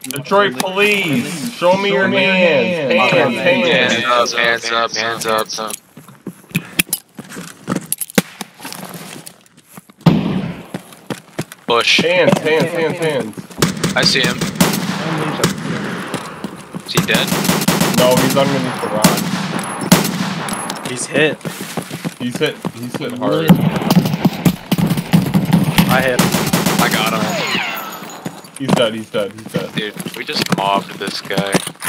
Detroit police, show me your hands. Hands up. Bush. Hands. I see him. Is he dead? No, he's underneath the rock. He's hit. He's hit hard. I hit him. I got him. He's dead. Dude, we just mobbed this guy.